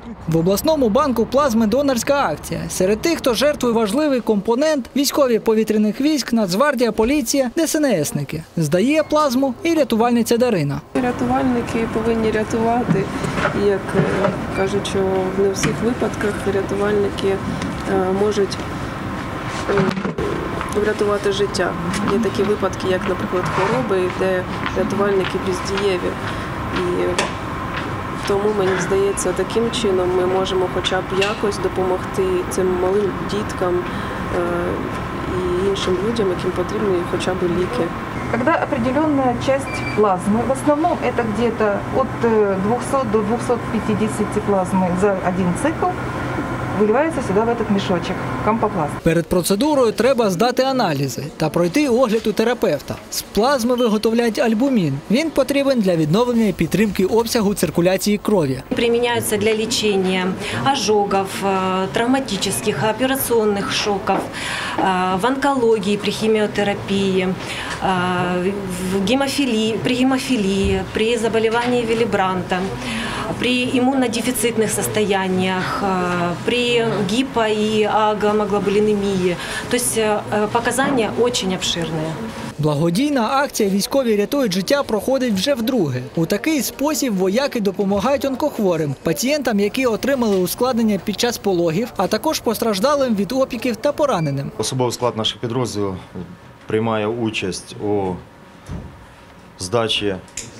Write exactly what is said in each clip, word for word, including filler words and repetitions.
В обласному банку плазми донорська акція. Серед тих, хто жертвує важливий компонент – військові повітряних військ, Нацгвардія, поліція, ДСНСники. Здає плазму і рятувальниця Дарина. Рятувальники повинні рятувати. Як кажуть, що не у всіх випадках рятувальники можуть врятувати життя. Є такі випадки, як, наприклад, хвороби, де рятувальники бездієві. І тому, мені здається, таким чином ми можемо хоча б якось допомогти цим малим діткам і іншим людям, яким потрібні хоча б ліки. Когда определенная часть плазмы, в основном это где-то от двухсот до двухсот пятидесяти плазмы за один цикл, виливається сюди, в этот мішочок, кампоплазм. Перед процедурою треба здати аналізи та пройти огляд у терапевта. З плазми виготовляють альбумін. Він потрібен для відновлення і підтримки обсягу циркуляції крові. Применяются для лечения ожогов, травматических, операционных шоков, в онкологии при химиотерапии, в гемофилии, при гемофилии, при заболевании Виллибранта, при иммунодефицитных состояниях, при гипо- и агомоглобулинемии. То есть показания очень обширные. Благодійна акція «Військові рятують життя» проходить вже вдруге. У такий спосіб вояки допомагають онкохворим, пацієнтам, які отримали ускладнення під час пологів, а також постраждалим від опіків та пораненим. Особовий склад наших підрозділів приймає участь у здачі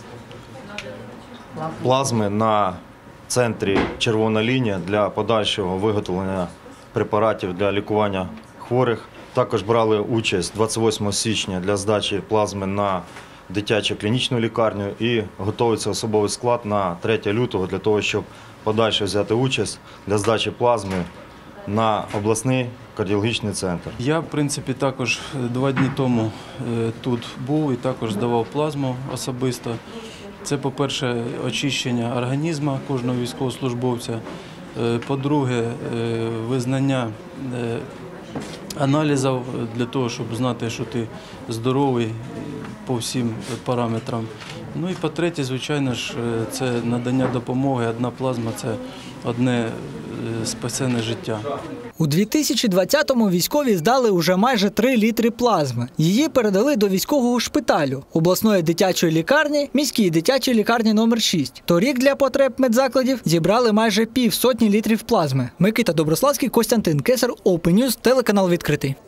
плазми на центрі «Червона лінія» для подальшого виготовлення препаратів для лікування хворих. Також брали участь двадцять восьмого січня для здачі плазми на дитячу клінічну лікарню і готується особовий склад на третє лютого для того, щоб подальше взяти участь для здачі плазми на обласний кардіологічний центр. Я, в принципі, також два дні тому тут був і також здавав плазму особисто. Це, по-перше, очищення організму кожного військовослужбовця, по-друге, визнання аналізів для того, щоб знати, що ти здоровий по всім параметрам. Ну і по-третє, звичайно ж, це надання допомоги. Одна плазма – це одне спасене життя. У дві тисячі двадцятому військові здали уже майже три літри плазми. Її передали до військового шпиталю, обласної дитячої лікарні, міській дитячій лікарні номер шість. Торік для потреб медзакладів зібрали майже півсотні літрів плазми. Микита Доброславський, Костянтин Кесар, Open News, телеканал «Відкритий».